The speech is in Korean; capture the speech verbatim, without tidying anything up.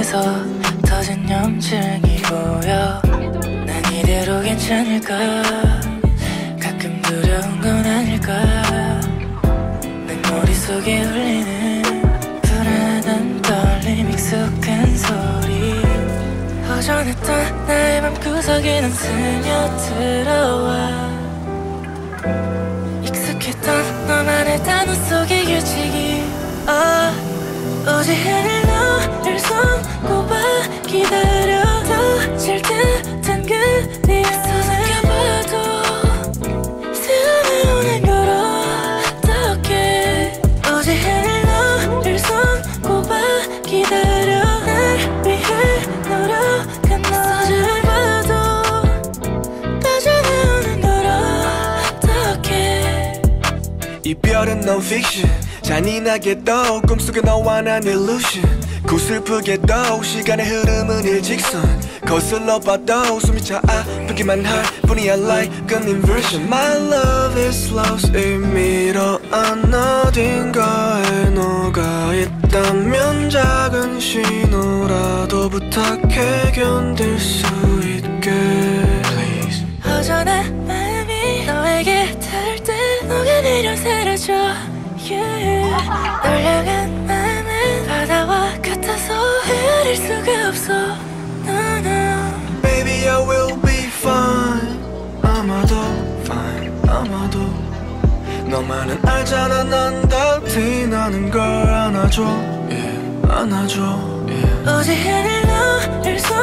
속에서 터진 염증이 보여. 난 이대로 괜찮을까? 가끔 두려운 건 아닐까? 내 머릿속에 울리는 불안한 떨림 익숙한 소리. 허전했던 나의 맘구석에는 스며들어와. 익숙했던 너만의 단어 속의 규칙이 아, 오지 않을 너를 손꼽아 기다려도 질 듯한 그네 서성여봐도 스며오는 걸 어떡해. 오지 않을 너를 손꼽아 기다려 날 위해 노력한 너를 봐도 빠져나오는 걸 어떡해. 이별은 non-fiction. 잔인하게도 꿈속에 너와 난 illusion. 구슬프게도 시간의 흐름은 일직선. 거슬러 봐도 숨이 차 아프기만 할 뿐이야 like an inversion. My love is lost 의미로 안 어딘가에 너가 있다면 작은 신호라도 부탁해 견딜 수 있게 Please. 허전한 마음이 너에게 닿을 때 녹아내려 사라져. Yeah. 널 향한 마음은 바다와 같아서 헤아릴 수가 없어. No, no. Baby I will be fine. 아마도 fine. 아마도 너만은 알잖아 난 다 티나는 걸 안아줘. Yeah. 안아줘. Yeah. 오지 않을 너를 손